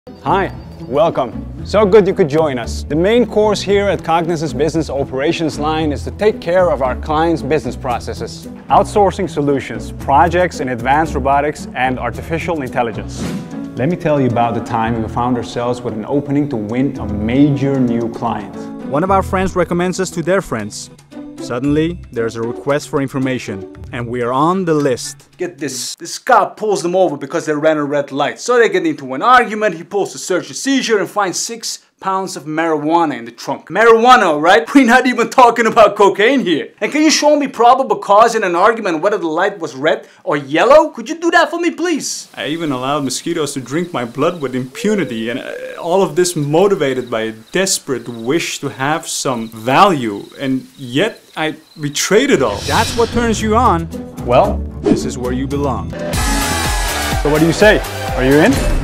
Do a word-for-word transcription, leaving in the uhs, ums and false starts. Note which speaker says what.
Speaker 1: Hi, welcome. So good you could join us. The main course here at Cognisys Business Operations line is to take care of our clients' business processes. Outsourcing solutions, projects in advanced robotics and artificial intelligence. Let me tell you about the time we found ourselves with an opening to win a major new client. One of our friends recommends us to their friends. Suddenly, there's a request for information, and we are on the list.
Speaker 2: Get this, this cop pulls them over because they ran a red light. So they get into an argument, he pulls the search and seizure and finds six pounds of marijuana in the trunk. Marijuana, right? We're not even talking about cocaine here. And can you show me probable cause in an argument whether the light was red or yellow? Could you do that for me, please?
Speaker 1: I even allowed mosquitoes to drink my blood with impunity, and uh, all of this motivated by a desperate wish to have some value, and yet I betrayed it all.
Speaker 2: That's what turns you on.
Speaker 1: Well,
Speaker 2: This is where you belong.
Speaker 1: so what do you say? Are you in?